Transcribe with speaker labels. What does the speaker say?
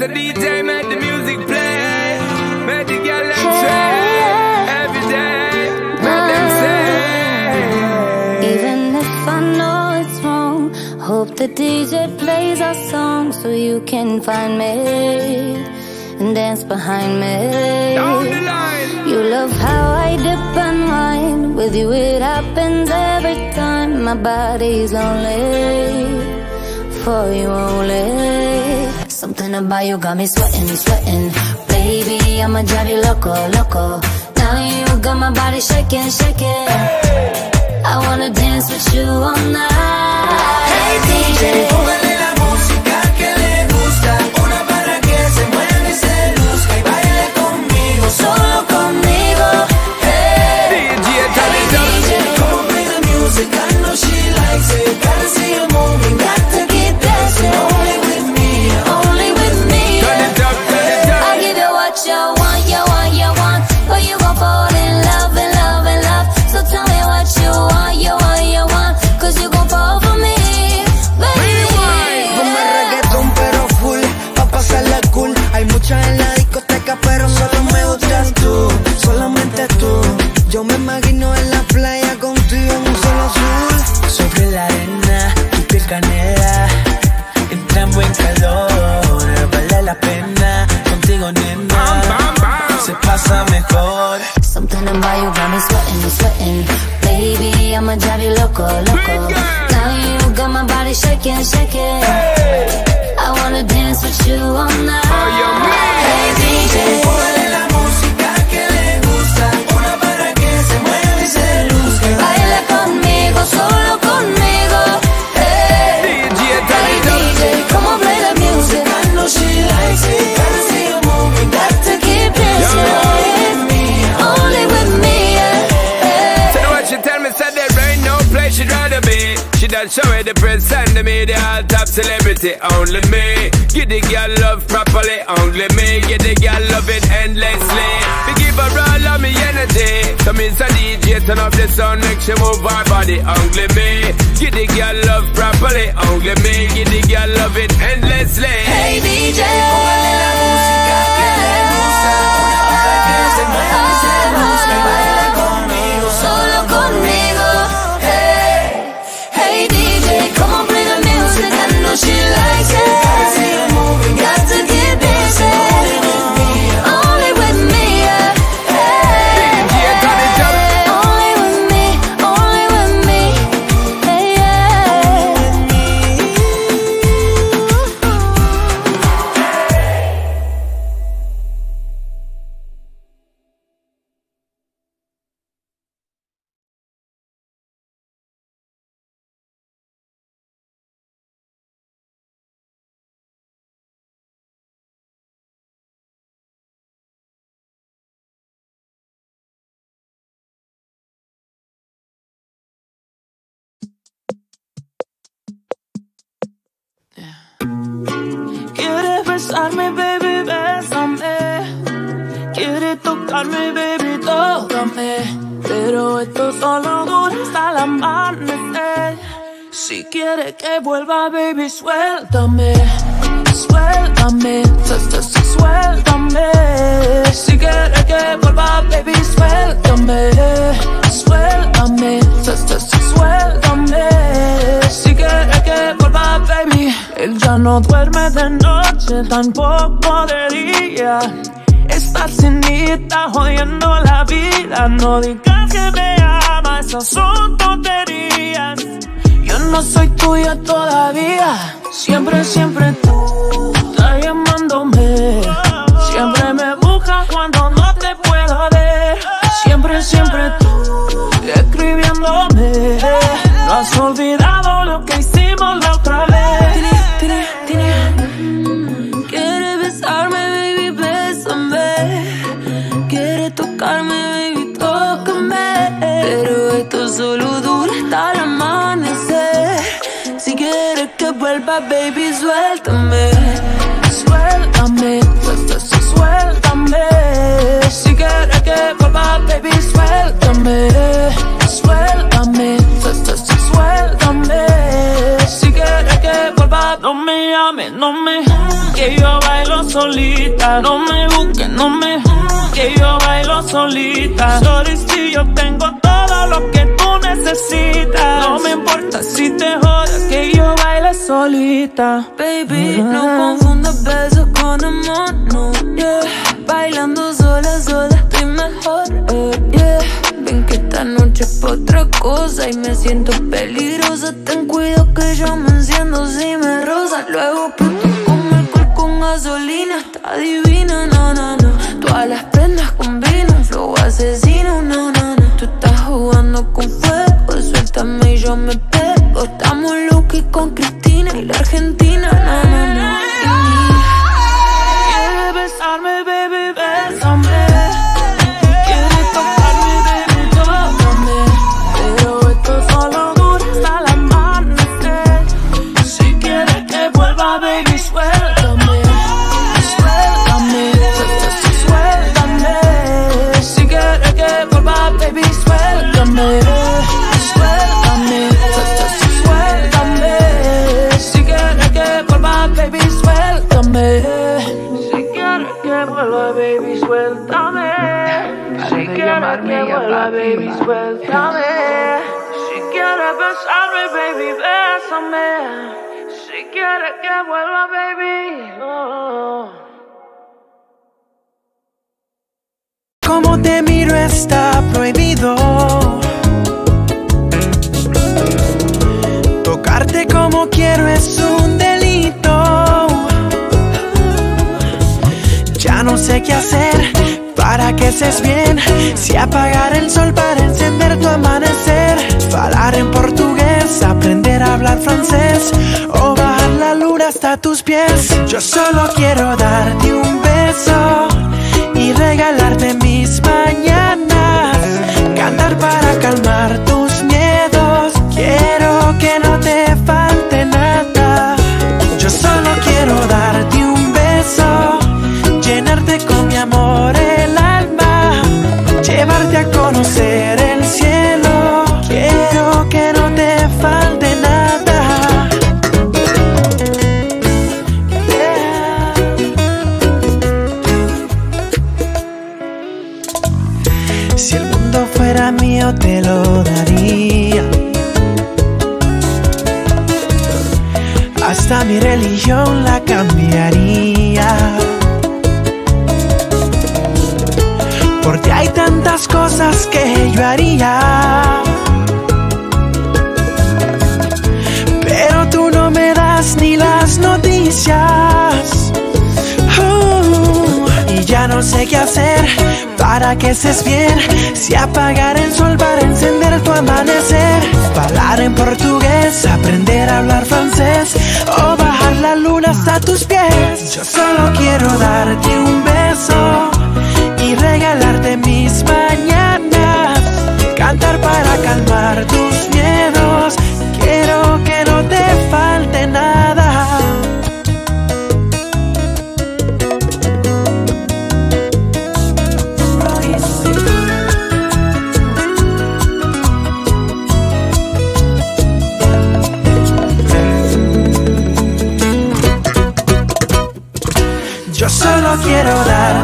Speaker 1: a DJ, make the music play. Make the girl them sway. Every day, make them say.
Speaker 2: Even if I know it's wrong, hope the DJ plays our song so you can find me and dance behind me.
Speaker 1: Down the line.
Speaker 2: You love how I dip and wine. With you it happens every time. My body's lonely, for you only. Something about you got me sweating, sweating. Baby, I'ma drive you loco, loco. Now you got my body shaking, shaking. I wanna dance with you all night. Hey DJ,
Speaker 3: póngale la música que le gusta, una para que se mueva y se luzca y baile conmigo, solo conmigo. Hey,
Speaker 1: DJ, tell it up.
Speaker 3: DJ, come on, play the music, I know she likes it. Gotta see her moving, got to keep dancing. Only with me, only with me.
Speaker 1: Turn it up, turn it up.
Speaker 2: I'll give you what you want, you want, you want. But you gon' fall in love, in love, in love. So tell me what you want, you want, you want. Cause you gon' fall for me, baby.
Speaker 3: Ponme reggaetón pero full, pa' pasarla cool. Hay muchas en la discoteca pero solo me gustas tú, solamente tú. Yo me imagino en la playa contigo en un solo azul. Sobre la arena, tu piel canela, entramos en calor, vale la pena. Contigo nena, se pasa mejor.
Speaker 2: Something about you got me sweating, sweating. Baby, I'ma drive you loco, loco. Now you got my body shaking, shaking. I wanna dance with you all night. Hey DJ,
Speaker 3: Póngale la música que le gusta, una para que se mueva y se luzca.
Speaker 2: baila conmigo, solo conmigo. Hey,
Speaker 1: DJ, turn
Speaker 2: hey
Speaker 1: it up.
Speaker 2: DJ, come on, play the music.
Speaker 3: I know she likes it. Gotta see her moving, got to keep dancing.
Speaker 2: Only with me, yeah. Hey.
Speaker 1: So what she tell me, said there ain't no place she'd rather be. She done show it the press and the media, all top celebrity, only me. Give the girl love properly, only me. Give the girl love it endlessly. We give her all of me energy. So means a DJ, turn up the sound, make she move her body, only me. Give the girl love properly, only me. Give the girl love it endlessly.
Speaker 2: Hey DJ,
Speaker 3: Póngale la música que le gusta, una para que se mueva y se luzca y baila conmigo,
Speaker 2: solo conmigo. Hey, hey DJ, come on, play the music. I know she likes it.
Speaker 3: gotta see her moving,
Speaker 2: Got to keep dancing. Only with me, yeah. Hey,
Speaker 1: DJ, turn it up.
Speaker 2: only with me, only with me. Hey,
Speaker 4: Quieres besarme, baby, bésame. Quieres tocarme, baby, tócame. Pero esto solo dura hasta el amanecer. Si quieres que vuelva, baby, suéltame. Suéltame, suéltame. Si quieres que vuelva, baby, suéltame. Suéltame, suéltame. Si quieres que vuelva, baby. Él ya no duerme de noche, tampoco de día. Está cenita jodiendo la vida. No digas que me amas, esas son tonterías. Yo no soy tuya todavía. Siempre, siempre tú estás llamándome. Siempre me buscas cuando no te puedo ver. Siempre, siempre tú escribiéndome. No has olvidado lo que hicimos la otra vez. Quieres besarme, baby, bésame. Quieres tocarme, baby, tócame. Pero esto solo dura hasta el amanecer. Si quieres que vuelva, baby, suéltame. Suéltame, suéltame. Si quieres que vuelva, baby, suéltame. Suéltame, suéltame. Si quieres que vuelva, no me llames, no me que yo bailo solita. No me busques, no me que yo bailo solita. Sorry si yo tengo todo lo que tú necesitas. No me importa si te jodas, que yo baile solita.
Speaker 5: Baby, no confundas besos con amor, no, yeah. Bailando sola, sola estoy mejor, yeah. Ven que esta noche es pa' otra cosa y me siento peligrosa. Ten cuidado que yo me enciendo si me rozas. Luego pronto como alcohol con gasolina. Está divina, no, no, no. Todas las prendas combinan, flow asesino, no, no, no. Tú estás jugando con fuego, suéltame y yo me pego. Estamos Lucky con Cristina y la Argentina, no, no, no.
Speaker 4: Quieres besarme, baby, bésame. Quieres tocarme, baby, tócame. Pero esto solo dura hasta el amanecer. Si quieres que vuelva, baby, suéltame. Suéltame, suéltame. Si quieres que vuelva, baby, suéltame. Suéltame, suéltame. Si quieres que vuelva, baby, suéltame. Si quieres que vuelva, baby, suéltame. Si quieres que vuelva, baby, suéltame. Si quieres besarme, baby, bésame. Si quieres que vuelva, baby, oh.
Speaker 3: Como te miro está prohibido. Tocarte como quiero es un delito. Ya no sé qué hacer para que estés bien. Si apagar el sol para encender tu amanecer. Falar en portugués, aprender a hablar francés. O bajar la luna hasta tus pies. Yo solo quiero darte un beso y regalarte mis mañanas. Cantar para calmar tus miedos. Quiero que no te falte nada. Yo solo quiero darte un beso, llenarte con mi amor el alma, llevarte a conocer el cielo. Quiero que no te falte nada. Yeah. Si el mundo fuera mío te lo daría. Hasta mi religión la cambiaría. Porque hay tantas cosas que yo haría, pero tú no me das ni las noticias. Y ya no sé qué hacer para que estés bien. Si apagar el sol para encender tu amanecer. Hablar en portugués, aprender a hablar francés. O bajar la luna hasta tus pies. Yo solo quiero darte un beso y regalarte mis mañanas. Cantar para calmar tus miedos. Quiero que no te falte nada. Yo solo quiero dar